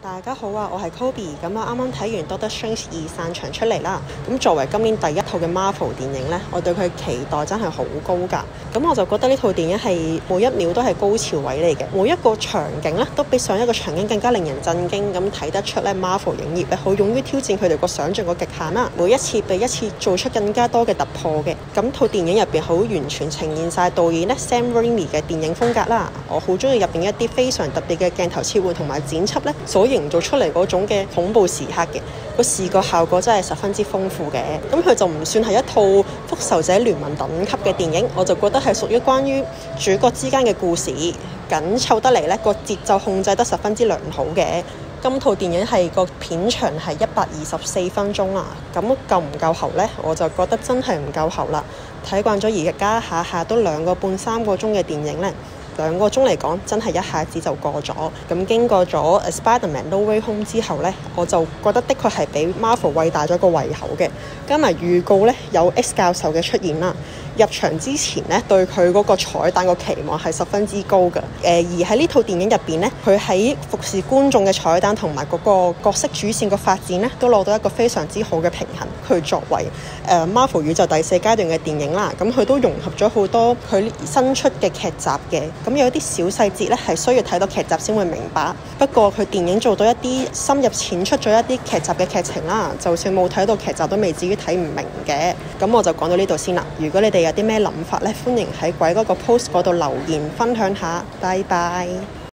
大家好啊，我係 Kobe。咁啊，啱啱睇完 Doctor Strange 2散場出嚟啦。咁作為今年第一套嘅 Marvel 電影呢，我對佢期待真係好高㗎。咁我就覺得呢套電影係每一秒都係高潮位嚟嘅，每一個場景呢都比上一個場景更加令人震驚。咁睇得出呢 Marvel 影業咧好勇於挑戰佢哋個想像個極限啦，每一次比一次做出更加多嘅突破嘅。咁套電影入邊好完全呈現晒導演呢 Sam Raimi 嘅電影風格啦。我好中意入邊一啲非常特別嘅鏡頭切換同埋剪輯呢，所營造出嚟嗰種嘅恐怖時刻嘅個視覺效果真係十分之豐富嘅。咁佢就唔算係一套復仇者聯盟等級嘅電影，我就覺得係屬於關於主角之間嘅故事，緊湊得嚟呢個節奏控制得十分之良好嘅。今套電影係個片長係124分鐘啦，咁夠唔夠喉呢？我就覺得真係唔夠喉啦。睇慣咗而家下下都2個半3個鐘嘅電影呢，2個鐘嚟講真係一下子就過咗。咁經過咗 Spider-Man No Way Home 之後呢，我就覺得的確係比 Marvel 餵大咗個胃口嘅。加埋預告呢，有 X 教授嘅出現啦。入場之前呢，對佢嗰個彩蛋個期望係十分之高嘅。而喺呢套電影入邊呢，佢喺服侍觀眾嘅彩蛋同埋嗰個角色主線個發展呢，都攞到一個非常之好嘅平衡。佢作為Marvel 宇宙第4階段嘅電影啦，咁佢都融合咗好多佢新出嘅劇集嘅。咁有啲小細節呢，係需要睇到劇集先會明白。不過佢電影做到一啲深入淺出咗一啲劇集嘅劇情啦，就算冇睇到劇集都未至於睇唔明嘅。咁我就講到呢度先啦。如果你哋有啲咩諗法呢，歡迎喺鬼嗰個 post 嗰度留言分享下。拜拜。